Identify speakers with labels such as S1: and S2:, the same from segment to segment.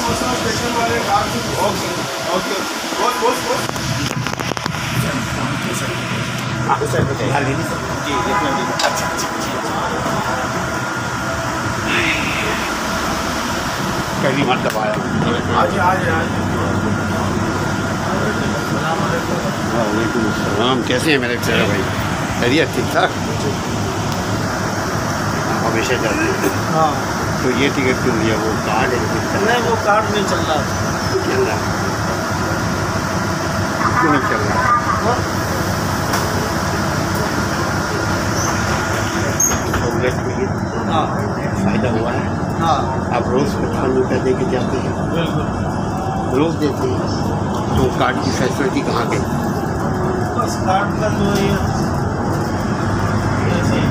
S1: Station वाले okay okay
S2: पहली बार दबाया।
S1: आज
S2: वालेकुम अस्सलाम। कैसे हैं मेरे प्यारे भाई? खैरियत ठीक ठाक? हमेशा चलते हैं।
S3: हाँ।
S2: तो ये टिकट क्यों लिया? वो कार्ड है?
S3: नहीं, वो कार्ड नहीं चल रहा।
S2: चल रहा क्यों नहीं चल रहा? सहूलियत हुई है,
S3: हाँ
S2: फ़ायदा हुआ है।
S3: हाँ
S2: आप रोज़ 55 रुपये दे के जाते हैं?
S3: बिल्कुल,
S2: रोज़ देते हैं। तो कार्ड की फैसिलिटी कहाँ गई?
S3: बस कार्ड का जो ये ऐसे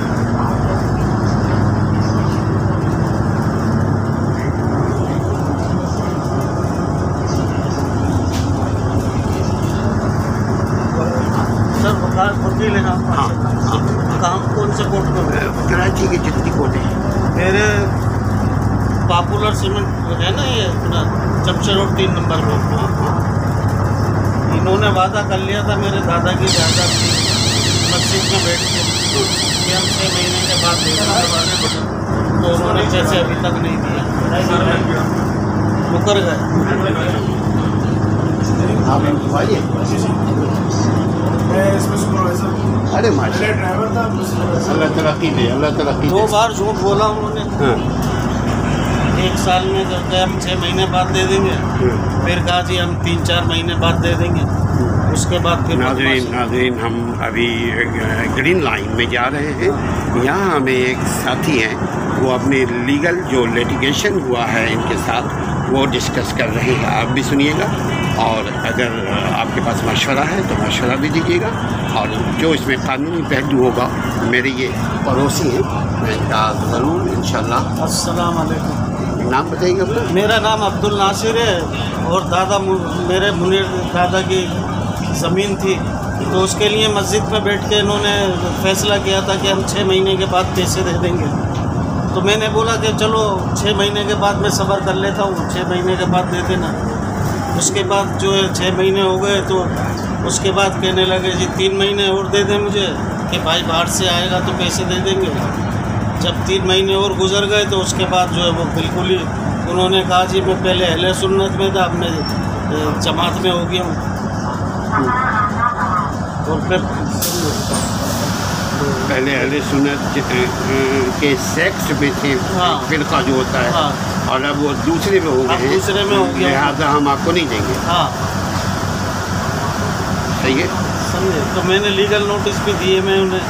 S3: सर वकील है आप?
S2: हाँ हाँ।
S3: काम कौन से कोर्ट में?
S2: कराची की जितनी कोर्ट है।
S3: मेरे पॉपुलर सीमेंट है ना, ये अपना जमशेद रोड 3 नंबर में। इन्होंने वादा कर लिया था मेरे दादा की जायदाद की मस्जिद में बैठ के कि हम 6 महीने के बाद देंगे, तो उन्होंने पैसे अभी तक नहीं दिए, मुकर गए।
S2: आप इंतवाइए।
S1: मैं इसमें सुपरवाइजर।
S2: अरे माशा
S1: ड्राइवर था।
S2: अल्लाह तरक्की दे, अल्लाह तरक्की
S3: 2
S2: दे।
S3: बार झूठ बोला उन्होंने।
S2: हाँ
S3: 1 साल में जब गए हम 6 महीने बाद दे देंगे, फिर कहा जी हम 3-4 महीने बाद दे देंगे, उसके बाद फिर
S2: नाज़रीन हम अभी ग्रीन लाइन में जा रहे हैं। यहाँ हमें एक साथी हैं, वो अपने लीगल जो लिटिगेशन हुआ है इनके साथ वो डिस्कस कर रहे हैं। आप भी सुनिएगा और अगर आपके पास मशवरा है तो मशवरा भी दीजिएगा, और जो इसमें कानूनी पहलू होगा मेरे ये पड़ोसी हैं, मैं इनका ज़रूर इंशाल्लाह।
S3: अस्सलाम वालेकुम।
S2: नाम बताइएगा अपना?
S3: मेरा नाम अब्दुल नासिर है, और दादा मेरे मुनीर दादा की ज़मीन थी, तो उसके लिए मस्जिद में बैठ के इन्होंने फ़ैसला किया था कि हम 6 महीने के बाद पैसे दे देंगे। तो मैंने बोला कि चलो 6 महीने के बाद मैं सब्र कर लेता हूँ, 6 महीने के बाद दे देना। उसके बाद जो है 6 महीने हो गए, तो उसके बाद कहने लगे जी 3 महीने और दे दें मुझे, कि भाई बाहर से आएगा तो पैसे दे देंगे। जब 3 महीने और गुजर गए तो उसके बाद जो है वो बिल्कुल ही उन्होंने कहा जी मैं पहले अहले सुन्नत में था, अब मैं जमात में हो गया हूँ। और फिर
S2: पहले अहले सुन्नत के सेक्ट में थे,
S3: हाँ।
S2: फिरका जो होता है,
S3: हाँ।
S2: और अब वो दूसरे में हो गए हैं,
S3: दूसरे में हो गया,
S2: लिहाजा हम आपको नहीं देंगे।
S3: हाँ
S2: सही है।
S3: समझे? तो मैंने लीगल नोटिस भी दिए मैं उन्हें।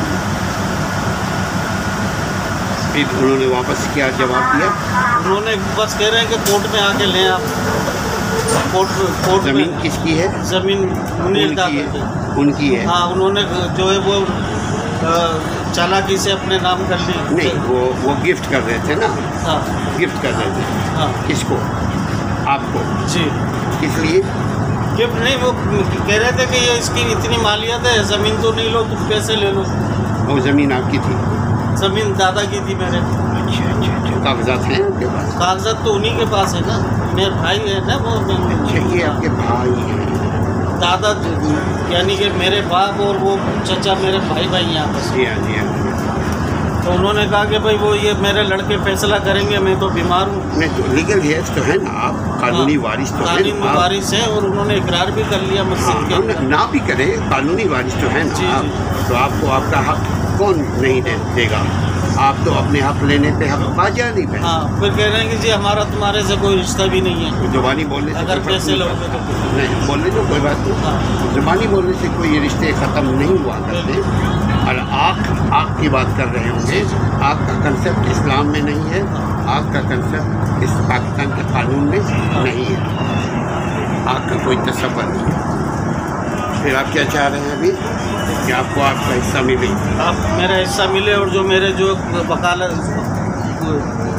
S2: फिर उन्होंने वापस क्या जवाब दिया?
S3: उन्होंने बस कह रहे हैं कि कोर्ट में आके लें आप। कोर्ट
S2: ज़मीन
S3: में
S2: किसकी है?
S3: ज़मीन मुनीर
S2: उनकी
S3: दादा
S2: है।
S3: की।
S2: उनकी है।
S3: हाँ, उन्होंने जो है वो चालाकी से अपने नाम कर ली।
S2: नहीं, वो गिफ्ट कर रहे थे ना?
S3: हाँ
S2: गिफ्ट कर रहे थे।
S3: हाँ
S2: किसको? आपको?
S3: जी।
S2: किस लिए?
S3: गिफ्ट नहीं, वो कह रहे थे कि ये इसकी इतनी मालियत है, ज़मीन तो नहीं लो, तुम पैसे ले लो।
S2: वो ज़मीन आपकी थी?
S3: ज़मीन दादा की थी मेरे।
S2: अच्छा अच्छा अच्छा। कागजात हैं आपके पास?
S3: कागजात तो उन्हीं के पास है ना, मेरे भाई है ना वो।
S2: अच्छा, ये आपके भाई हैं?
S3: दादा यानी कि मेरे बाप और वो चचा मेरे भाई हैं आपस में।
S2: जी हाँ जी हाँ।
S3: तो उन्होंने कहा कि भाई वो ये मेरे लड़के फैसला करेंगे, मैं तो बीमार हूँ।
S2: नहीं तो लीगल हेयर्स तो है ना, आप कानूनी वारिस तो है
S3: कानूनी
S2: आप।
S3: वारिस है, और उन्होंने इकरार भी कर लिया मस्जिद के
S2: हाँ,
S3: अंदर।
S2: ना भी करे, कानूनी वारिस तो है ना
S3: जी,
S2: आप।
S3: जी।
S2: तो आपको आपका हक कौन नहीं देगा? आप तो अपने हक लेने पे हक बाजा नहीं पे।
S3: हाँ, फिर कह रहे हैं कि जी हमारा तुम्हारे से कोई रिश्ता भी नहीं है,
S2: जुबानी बोलने से
S3: अगर
S2: कोई
S3: पैसे
S2: फर्क
S3: लोगे तो।
S2: नहीं, बोलने तो कोई बात नहीं।
S3: हाँ।
S2: जुबानी बोलने से कोई रिश्ते ख़त्म नहीं हुआ करते। और आँख की बात कर रहे होंगे, आँख का कंसेप्ट इस्लाम में नहीं है, आँख का कंसेप्ट इस पाकिस्तान के कानून में नहीं है, आँख का कोई तस्वर नहीं है। फिर आप क्या चाह रहे हैं अभी? कि आपको आपका हिस्सा मिले?
S3: आप मेरा हिस्सा मिले, और जो मेरे जो वकालत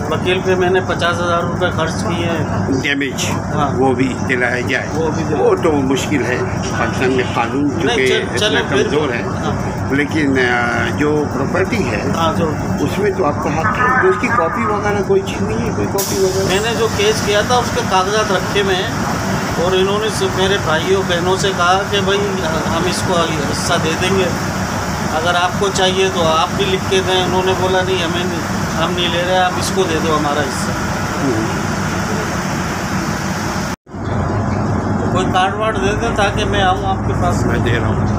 S3: वकील पे मैंने 50,000 रुपये खर्च किए हैं।
S2: डैमेज
S3: हाँ।
S2: वो भी दिलाया जाए,
S3: वो भी दिलाया।
S2: वो तो मुश्किल है। पाकिस्तान में कानून चूँकि इतना कमज़ोर है, लेकिन जो प्रॉपर्टी है
S3: हाँ जो
S2: उसमें तो आपका हाथ है। तो उसकी कॉपी वगैरह कोई चीज़ नहीं है, कोई कॉपी वगैरह?
S3: मैंने जो केस किया था उसके कागजात रखे में हैं और इन्होंने मेरे भाइयों बहनों से कहा कि भाई हम इसको हिस्सा दे देंगे, अगर आपको चाहिए तो आप भी लिख के दें। उन्होंने बोला नहीं, हम नहीं ले रहे, आप इसको दे दो हमारा हिस्सा। तो कोई कार्ड वार्ड दे दें ताकि मैं आऊँ आपके पास।
S2: मैं दे रहा हूँ।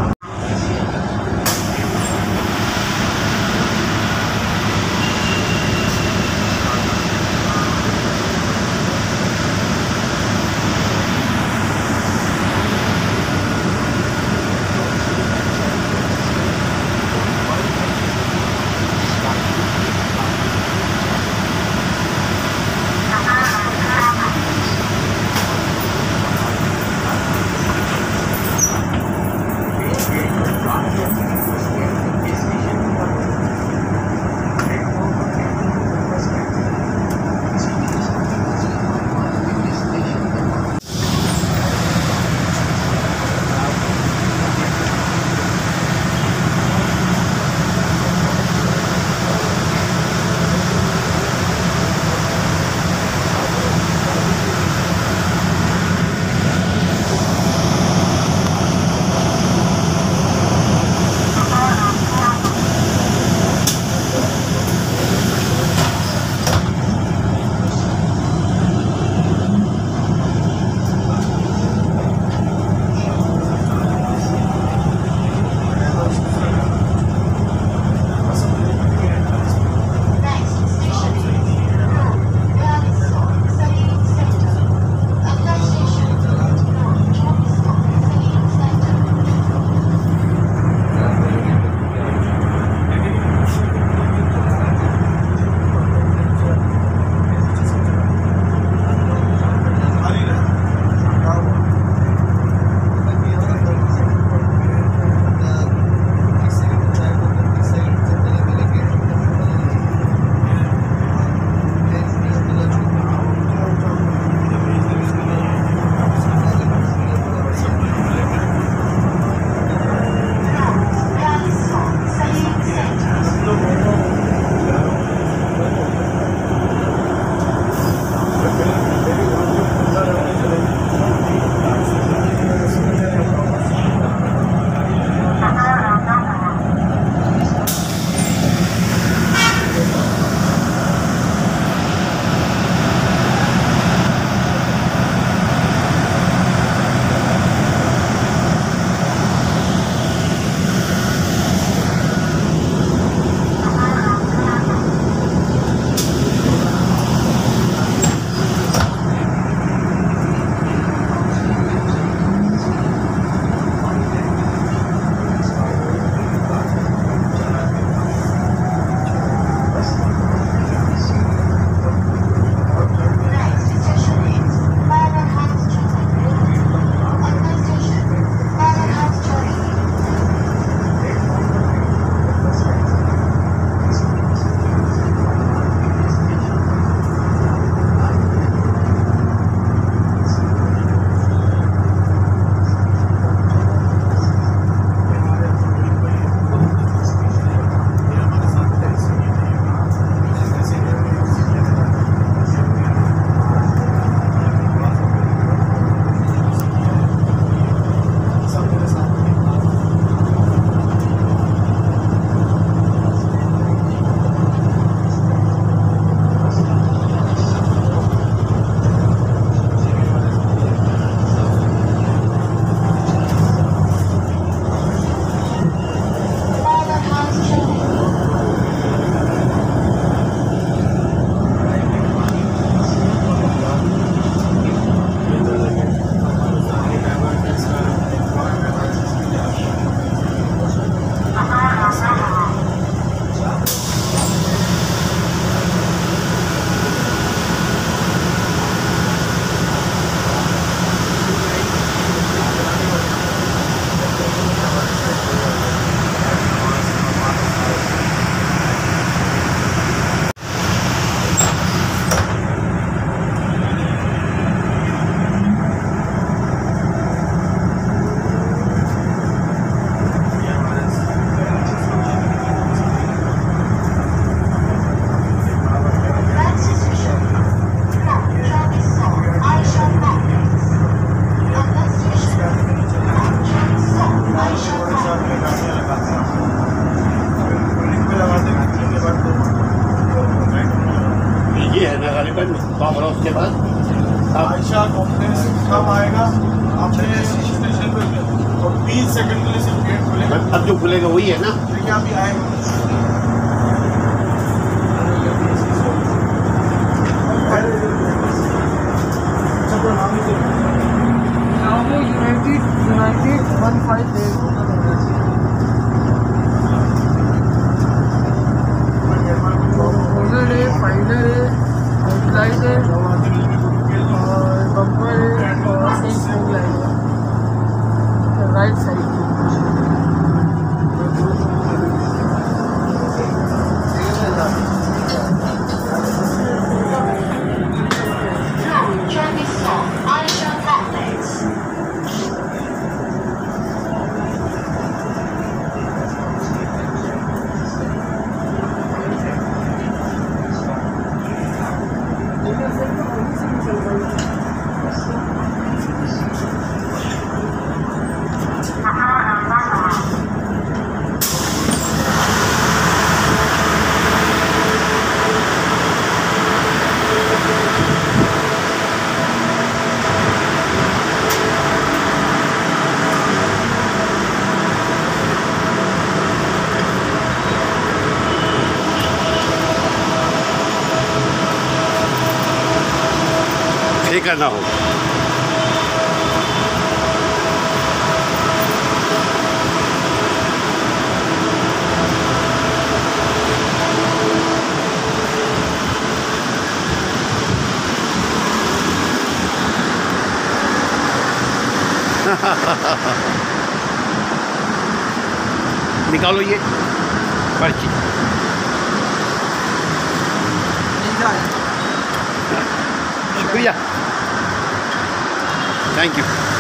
S1: आयशा कॉम्प्लेक्स कब आएगा अपने स्टेशन पे? तो 20 सेकंड के लिए सिर्फ गेट खुलेगा।
S2: अब जो खुलेगा वही है ना?
S1: देखिए अभी आएगा।
S4: यूनाइटेड 15 होल्डर है, फाइनर है, हेडलाइट है और बम्पर है और एक स्ट्रिंग लाइट है राइट साइड।
S2: करना हो निकालो ये पर्ची। शुक्रिया, थैंक यू।